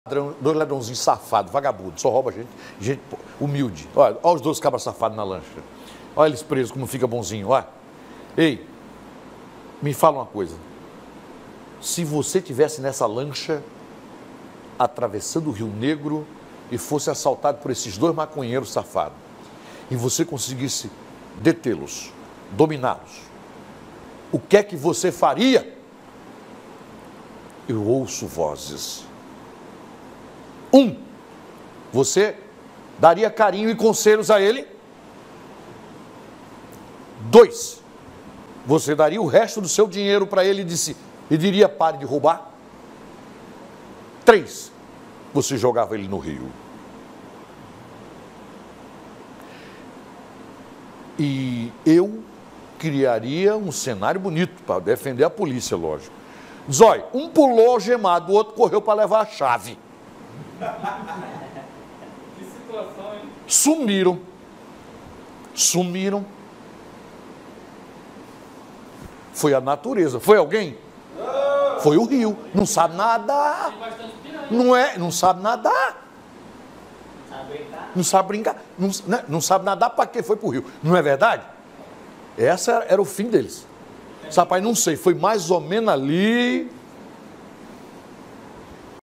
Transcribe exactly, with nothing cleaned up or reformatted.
Ladrão, dois ladrãozinhos safados, vagabundos, só rouba gente, gente humilde. Olha, olha os dois cabras safados na lancha. Olha eles presos, como fica bonzinho, olha. Ei, me fala uma coisa. Se você tivesse nessa lancha, atravessando o Rio Negro, e fosse assaltado por esses dois maconheiros safados, e você conseguisse detê-los, dominá-los, o que é que você faria? Eu ouço vozes. Um, você daria carinho e conselhos a ele. Dois, você daria o resto do seu dinheiro para ele e, disse, e diria: pare de roubar. Três, você jogava ele no rio. E eu criaria um cenário bonito para defender a polícia, lógico. Diz: olha, um pulou algemado, o outro correu para levar a chave. Que situação, hein? Sumiram. Sumiram. Foi a natureza. Foi alguém? Foi o rio. Não sabe nadar. Não é? Não sabe nadar. Não sabe brincar. Não, né? Não sabe nadar, para que foi para o rio? Não é verdade? Essa era, era o fim deles. Rapaz, não sei. Foi mais ou menos ali.